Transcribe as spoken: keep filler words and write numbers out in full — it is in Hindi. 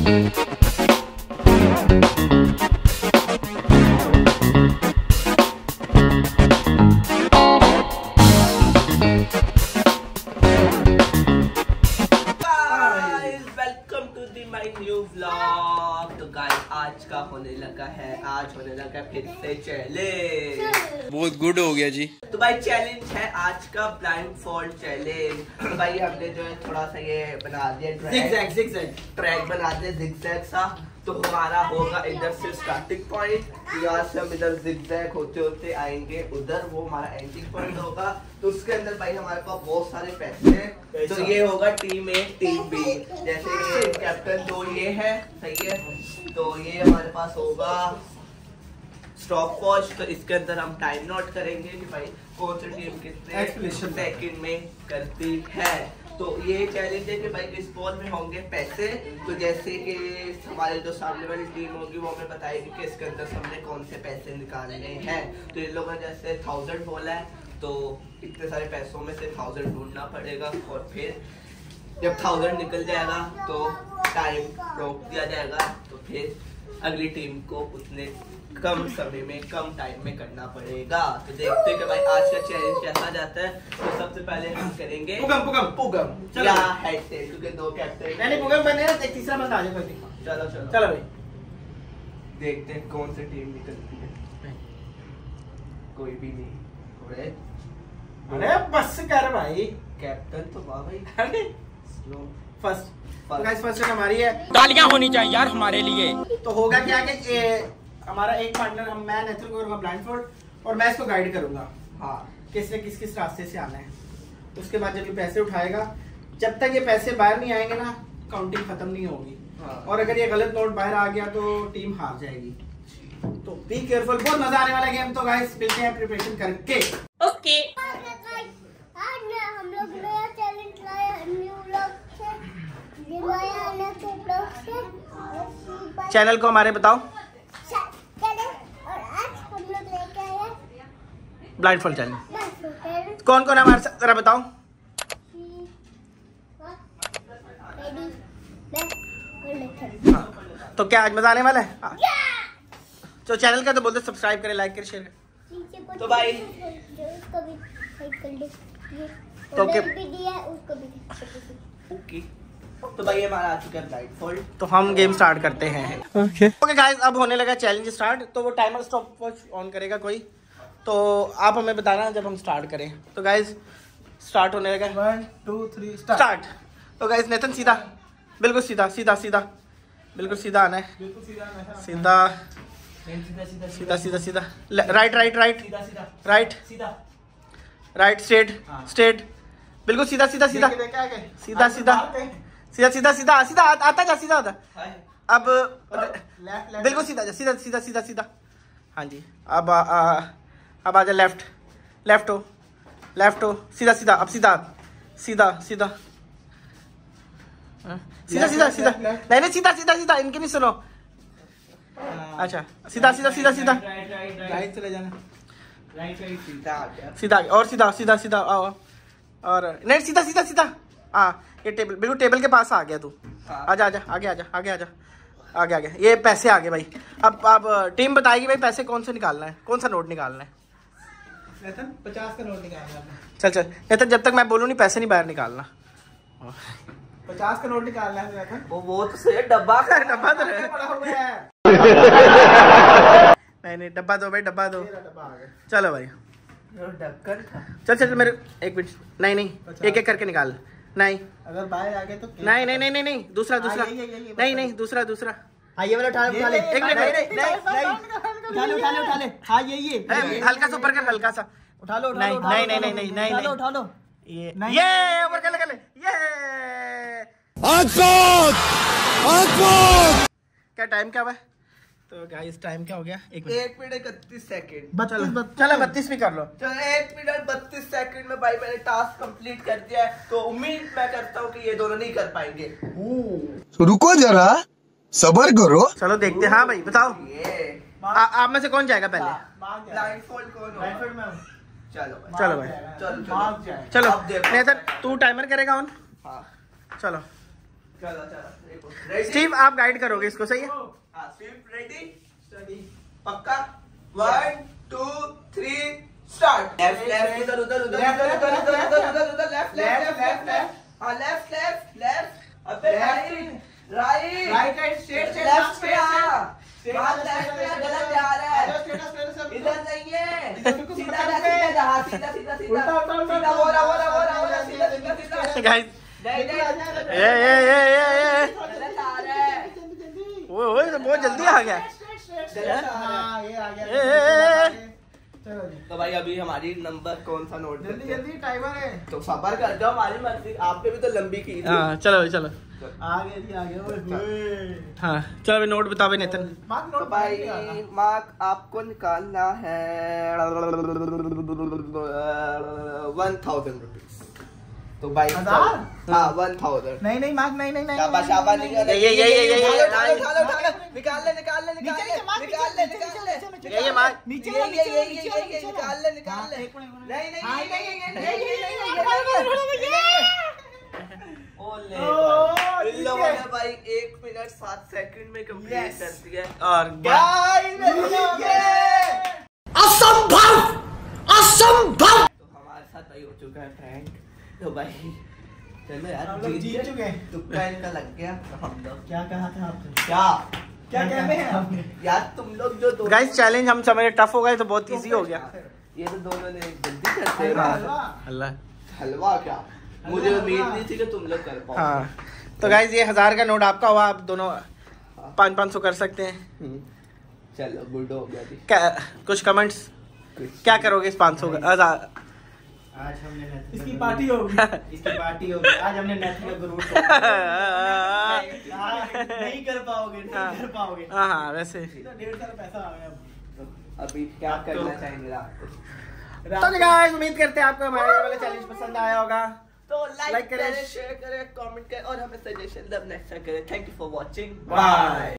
आज का होने लगा है आज होने लगा फिर से चैलेंज। बहुत गुड हो गया जी। तो भाई चैलेंज है आज का ब्लाइंड फॉल्ड चैलेंज। तो भाई हमने जो है थोड़ा सा ये बना दिया जिगजैग जिगजैग ट्रैक बना दिया जिगजैग सा। तो हमारा होगा इधर से स्टार्टिंग पॉइंट, यहाँ से हम इधर जिगजैग होते होते आएंगे उधर, वो हमारा एंडिंग पॉइंट होगा। तो उसके अंदर भाई हमारे पास बहुत सारे पैसे हैं। तो ये होगा टीम ए टीम बी, जैसे कि कैप्टन तो ये है, सही है। तो ये हमारे पास होगा स्टॉप वॉच। तो इसके अंदर हम टाइम नोट करेंगे कि भाई कौन सी टीम कितने सेकंड में करती है। तो ये चैलेंज है कि भाई इस बॉल में होंगे पैसे। तो जैसे कि हमारे जो सामने वाली टीम होगी वो हमें बताएगी कि इसके अंदर से हमने कौन से पैसे निकालने हैं। तो इन लोगों ने जैसे थाउजेंड बोला है तो इतने सारे पैसों में से थाउजेंड ढूंढना पड़ेगा और फिर जब थाउजेंड निकल जाएगा तो टाइम रोक दिया जाएगा। तो फिर अगली टीम को उतने कम समय में कम टाइम में करना पड़ेगा। तो देखते हैं कि भाई आज का चैलेंज कैसा जाता है। तो सबसे पहले हम करेंगे पुगम पुगम पुगम या हेड से, क्योंकि दो कैप्टन नहीं पुगम बने ना, एक तीसरा बंदा आ जाए कोई। चलो चलो चलो भाई देखते हैं कौन सी टीम निकलती है। कोई भी नहीं। अरे अरे बस कर भाई, कैप्टन तो वाह भाई। अरे फर्स्ट गाइस फर्स्ट हमारी है। तालियां होनी चाहिए यार हमारे लिए। तो होगा क्या कि ए, हमारा एक पार्टनर हम मैं नेथन को करूंगा ब्लाइंडफोल्ड और मैं इसको गाइड करूंगा हाँ किसने किस किस रास्ते से आना है। उसके बाद जब ये पैसे उठाएगा, जब तक ये पैसे बाहर नहीं आएंगे ना काउंटिंग खत्म नहीं होगी। हाँ। और अगर ये गलत नोट बाहर आ गया तो टीम हार जाएगी। तो बी केयरफुल, बहुत मजा आने वाला गेम। तो गाइस मिलते हैं प्रिपरेशन करके। ओके हम लोग नया चैलेंज लाए न्यू व्लॉग से, नया आने के ब्लॉग से। चैनल को हमारे बताओ। और आज हम लोग लेके आए हैं ब्लाइंडफोल्ड चैलेंज। कौन कौन है हमारे साथ जरा बताओ। हाँ। तो क्या आज मजा आने वाला है। हाँ। तो चैनल का तो बोलते सब्सक्राइब करें, लाइक करें, शेयर करें। तो भाई उसको भी लाइक कर दे, तो बेल भी दिया उसको भी। ओके तो भाई हमारा आ चुका है ब्लाइंडफोल्ड। तो हम गेम स्टार्ट करते हैं। ओके ओके गाइस, अब होने लगा चैलेंज स्टार्ट। तो वो टाइमर स्टॉप वॉच ऑन करेगा कोई, तो आप हमें बताना जब हम स्टार्ट करें। तो गाइस स्टार्ट होने लगा। One two three start. तो गाइस नेतन सीधा, बिल्कुल सीधा सीधा सीधा बिल्कुल सीधा आना है। सीधा सीधा सीधा सीधा right right right right right straight straight बिल्कुल सीधा सीधा सीधा सीधा सीधा सीधा सीधा सीधा सीधा आता जा सीधा आता। अब बिल्कुल सीधा सीधा सीधा सीधा सीधा हाँ जी। अब अब आजा लेफ्ट लेफ्ट हो लेफ्ट हो सीधा सीधा अब सीधा सीधा सीधा सीधा सीधा सीधा नहीं नहीं सीधा सीधा सीधा इनके नहीं सुनो। अच्छा सीधा सीधा सीधा सीधा राइट चले जाना, राइट राइट सीधा सीधा और सीधा सीधा सीधा आओ और नहीं सीधा सीधा सीधा। हाँ ये टेबल बिल्कुल टेबल के पास आ गया तू। आजा आजा आगे आजा आगे आजा आगे आगे। ये पैसे आ गए भाई। अब अब टीम बताएगी भाई पैसे कौन से निकालना है, कौन सा नोट निकालना है। नेतन पचास का नोट निकालना है। चल चल नेतन जब तक मैं बोलूँ नहीं पैसे नहीं बाहर निकालना। पचास का नोट निकालना है नेतन। वो वो तो सही डब्बा का डब्बा तो है। नहीं नहीं डब्बा दो भाई डब्बा दो। चलो भाई ढक्कन था। चल चल मेरे एक मिनट नहीं नहीं एक एक करके निकाल। नहीं अगर बाहर आ गए तो नहीं नहीं नहीं नहीं नहीं दूसरा दूसरा नहीं नहीं दूसरा दूसरा। हाँ ये वाला उठा उठा ले। एक मिनट उठा ले उठा ले उठा ले। हाँ ये ये हल्का सा ऊपर कर हल्का सा उठा लो। नहीं नहीं नहीं नहीं नहीं नहीं उठा लो। ये ये ऊपर कर ले कर ले ये। क्या टाइम क्या हुआ। तो गाइस टाइम क्या हो गया। एक मिनट एक मिनट इकतीस सेकंड। चलो चलो बत्तीस भी कर लो। चलो एक मिनट बत्तीस सेकंड में भाई मैंने टास्क कंप्लीट कर दिया है। तो उम्मीद मैं करता हूँ कि ये दोनों नहीं कर पाएंगे। रुको जरा सबर करो। चलो देखते हैं। हाँ भाई बताओ ये आप में से कौन जाएगा पहले। ब्लाइंडफोल्ड कौन होगा? ब्लाइंडफोल्ड में चलो भाई चलो भाई चलो चलो चलो अब देखो। नेतन तू टाइमर करेगा ऑन। हाँ चलो चलो चलो स्टीव आप गाइड करोगे इसको, सही है? हाँ स्टीव रेडी पक्का। One two three start. Left left उधर उधर उधर उधर उधर उधर उधर उधर लेफ्ट लेफ्ट लेफ्ट लेफ्ट हाँ लेफ्ट लेफ्ट लेफ्ट अबे right right right right straight straight left पे आ बात लेफ्ट पे गलत जा रहा है इधर नहीं है सीधा सीधा जा सीधा सीधा सीधा सीधा हो रहा हो रहा हो रहा हो रहा सीधा सीधा सीधा गाइस नहीं नहीं ये ये ये ये ये गलत आ रहा है वो वो तो बहुत जल्दी आ गया। हाँ ये आ गया। ए, चलो जी। तो भाई अभी हमारी नंबर कौन सा नोट जल्दी जल्दी टाइमर है। तो सबर कर जाओ हमारी मर्जी, आपने भी तो लंबी की थी। हाँ चलो चलो आगे जी आगे। ओए हाँ चलो अभी नोट बताओ नितिन। मार्क तो नोट भाई मार्क आपको निकालना है वन थाउजेंड रुपीज। तो भाई हजार? हाँ वन थाउजेंड। नहीं नहीं मार्क नहीं नहीं नहीं शाबाश शाबाश निकाल ये ये ये ये ये ये उठा लो उठा लो उठा लो निकाल ले निकाल ले निकाल ले निकाल ले निकाल ले ये ये मार्क नीचे ये नीचे ये ये ये ये निकाल ले निकाल ले नहीं नहीं हाँ, नहीं ये, नहीं ये, ये, नहीं नहीं ओले इन लोगों ने भाई एक मिनट सात सेकंड में कंप्लीट कर दिया। और असंभव असंभव। तो हमारे साथ भाई हो चुका है फ्रेंड। तो भाई चलो यार हम लोग जीत चुके हैं। तुक्का इनका लग गया तो हम लोग क्या कहा था आपने? क्या क्या कह रहे हैं आपने? यार तुम लोग जो दो गाइस चैलेंज हम समझ टफ हो गए तो बहुत इजी हो गया। ये तो दोनों ने जल्दी करते हलवा, हैं। हलवा। अल्लाह। हलवा क्या मुझे उम्मीद नहीं थी कि तुम लोग कर पाओ। हाँ तो गाइस ये हजार का नोट आपका हुआ, आप दोनों पाँच पाँच सौ कर सकते हैं। चलो गुड हो गया जी। क्या कुछ कमेंट्स क्या करोगे इस पाँच सौ का हजार? आज हमने नेथुला इसकी पार्टी होगी। इसकी पार्टी होगी आज हमने नेथुला को रूट नहीं कर पाओगे नहीं कर पाओगे। हाँ हाँ वैसे डेढ़ साल पैसा आ गया। अभी क्या करना चाहेंगे आपको? तो गाइस उम्मीद करते हैं आपको हमारे ये वाला चैलेंज पसंद आया होगा। तो Like लाइक करें, करें शेयर करें कमेंट करें और हमें सजेशन दें नेक्स्ट करें। Thank you for watching bye.